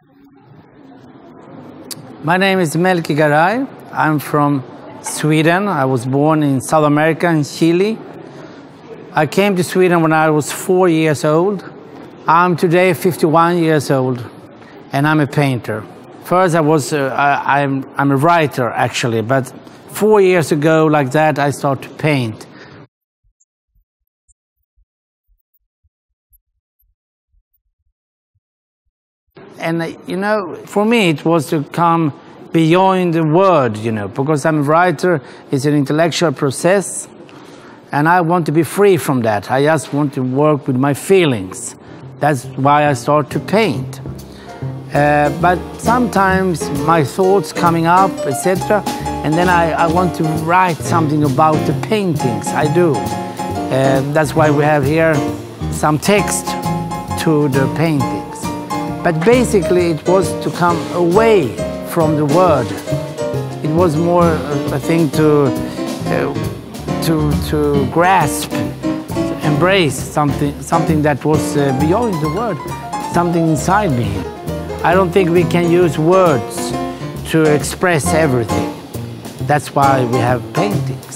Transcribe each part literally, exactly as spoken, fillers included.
My name is Melki Garay. I'm from Sweden. I was born in South America, in Chile. I came to Sweden when I was four years old. I'm today fifty-one years old, and I'm a painter. First, I was, uh, I, I'm, I'm a writer, actually, but four years ago, like that, I started to paint. And, uh, you know, for me, it was to come beyond the word, you know, because I'm a writer, it's an intellectual process, and I want to be free from that. I just want to work with my feelings. That's why I start to paint. Uh, but sometimes my thoughts coming up, et cetera, and then I, I want to write something about the paintings I do. Uh, that's why we have here some text to the paintings. But basically it was to come away from the word. It was more a thing to, uh, to, to grasp, to embrace something, something that was uh, beyond the word, something inside me. I don't think we can use words to express everything. That's why we have paintings.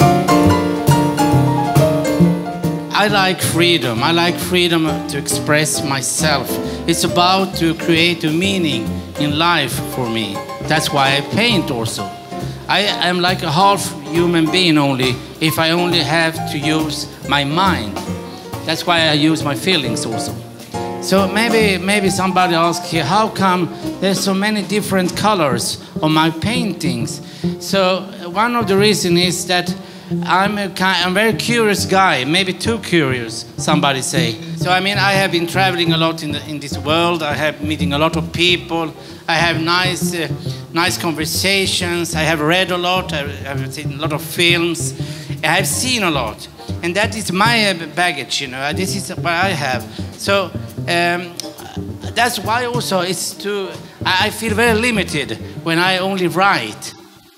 I like freedom. I like freedom to express myself. It's about to create a meaning in life for me. That's why I paint also. I am like a half human being only if I only have to use my mind. That's why I use my feelings also. So maybe, maybe somebody asks here, how come there's so many different colors on my paintings? So one of the reasons is that I'm a, kind, I'm a very curious guy, maybe too curious, somebody say. So I mean, I have been traveling a lot in, the, in this world. I have meeting a lot of people. I have nice, uh, nice conversations. I have read a lot. I have seen a lot of films. I have seen a lot. And that is my baggage, you know. This is what I have. So um, that's why also it's too, I feel very limited when I only write.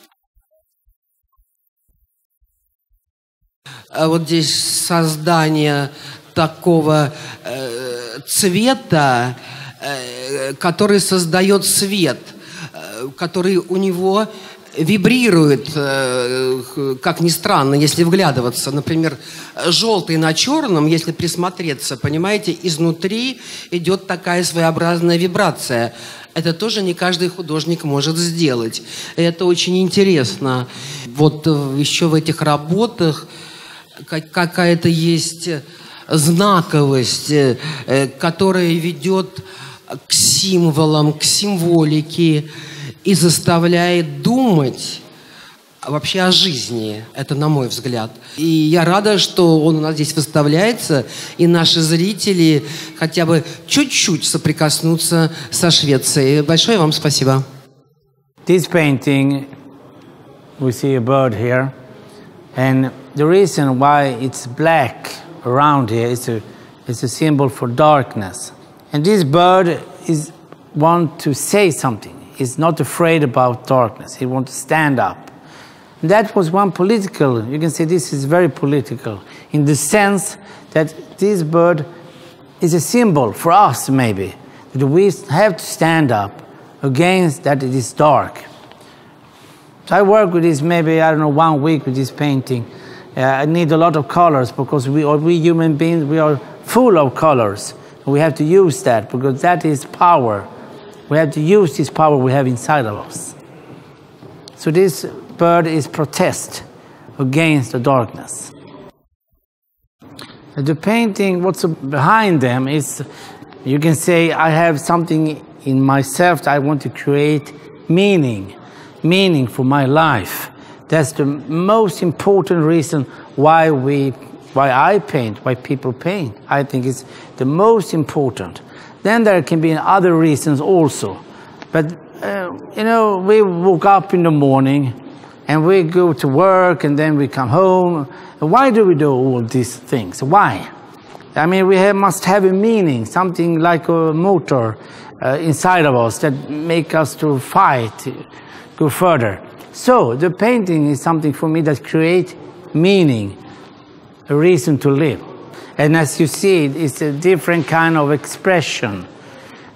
Вот здесь создание такого э, цвета, э, который создает свет, э, который у него вибрирует, э, как ни странно, если вглядываться. Например, желтый на черном, если присмотреться, понимаете, изнутри идет такая своеобразная вибрация. Это тоже не каждый художник может сделать. И это очень интересно. Вот еще в этих работах какая-то есть знаковость, которая ведет к символам, к символике и заставляет думать вообще о жизни. Это на мой взгляд. И я рада, что он у нас здесь выставляется, и наши зрители хотя бы чуть-чуть соприкоснутся со Швецией. Большое вам спасибо. This painting, we see a bird here, and the reason why it's black around here is a, is a symbol for darkness. And this bird is want to say something. He's not afraid about darkness. He wants to stand up. And that was one political, you can say this is very political, in the sense that this bird is a symbol for us maybe, that we have to stand up against that it is dark. So I work with this maybe, I don't know, one week with this painting. Uh, I need a lot of colors because we, or we human beings, we are full of colors. We have to use that because that is power. We have to use this power we have inside of us. So this bird is protest against the darkness. The painting, what's behind them is, you can say, I have something in myself that I want to create meaning, meaning for my life. That's the most important reason why we, why I paint, why people paint. I think it's the most important. Then there can be other reasons also. But, uh, you know, we woke up in the morning and we go to work and then we come home. Why do we do all these things? Why? I mean, we have, must have a meaning, something like a motor uh, inside of us that make us to fight, go further. So the painting is something for me that creates meaning, a reason to live. And as you see, it's a different kind of expression. Uh,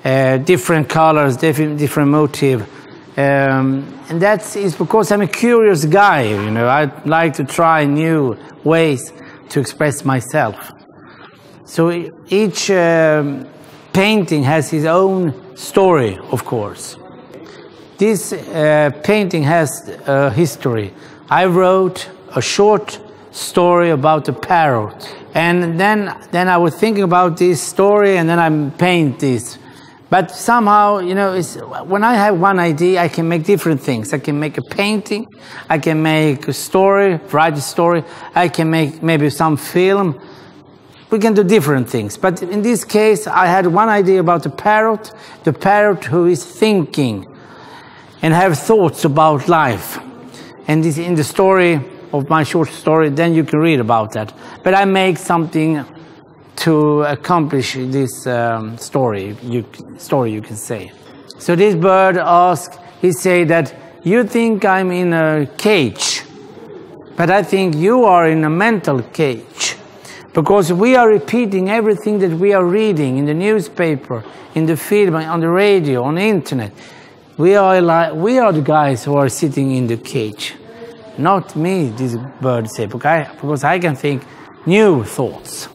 uh, different colors, different, different motive. Um, and that is because I'm a curious guy, you know. I like to try new ways to express myself. So each um, painting has its own story, of course. This uh, painting has a history. I wrote a short story about a parrot. And then, then I was thinking about this story, and then I paint this. But somehow, you know, it's, when I have one idea, I can make different things. I can make a painting, I can make a story, write a story, I can make maybe some film. We can do different things. But in this case, I had one idea about the parrot, the parrot who is thinking and have thoughts about life. And this, in the story of my short story, then you can read about that. But I make something to accomplish this um, story, you, story you can say. So this bird asked, he said that, you think I'm in a cage, but I think you are in a mental cage. Because we are repeating everything that we are reading in the newspaper, in the film, on the radio, on the internet. We are, like, we are the guys who are sitting in the cage. Not me, this bird said, because I, because I can think new thoughts.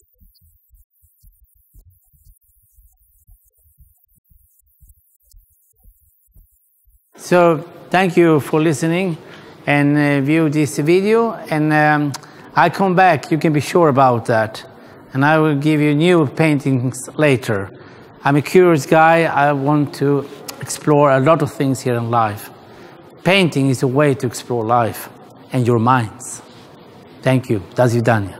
So thank you for listening and uh, view this video. And um, I come back, you can be sure about that. And I will give you new paintings later. I'm a curious guy. I want to explore a lot of things here in life. Painting is a way to explore life and your minds. Thank you. До свидания.